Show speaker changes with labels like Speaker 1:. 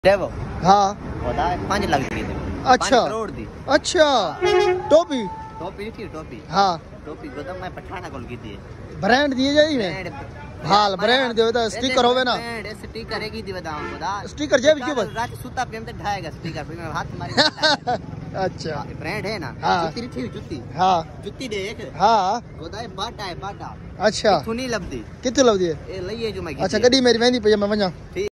Speaker 1: देखो
Speaker 2: हाँ
Speaker 1: होता है 5 लाख दी थी।
Speaker 2: अच्छा
Speaker 1: 5 करोड़ दी।
Speaker 2: अच्छा टोपी
Speaker 1: टोपी थी टोपी।
Speaker 2: हाँ
Speaker 1: टोपी गोदम में पठाना कॉल की थी।
Speaker 2: ब्रांड दिए जाए ने हाल ब्रांड दे तो स्टिकर होवे ना
Speaker 1: स्टिकर है की दी बताऊं खुदा
Speaker 2: स्टिकर जेब क्यों
Speaker 1: रात सुता पे हम तो ढाएगा स्टिकर पे हाथ मारी।
Speaker 2: अच्छा
Speaker 1: ब्रांड है ना।
Speaker 2: हाँ।
Speaker 1: जुत्ती थी जुत्ती।
Speaker 2: हाँ
Speaker 1: जुत्ती देख।
Speaker 2: हाँ
Speaker 1: गोदा है बाटा है बाटा।
Speaker 2: अच्छा
Speaker 1: सुनी लबदी
Speaker 2: कितने लव दिए
Speaker 1: ए लइए जो मैं
Speaker 2: अच्छा गड्डी मेरी वेंदी पे मैं वणा।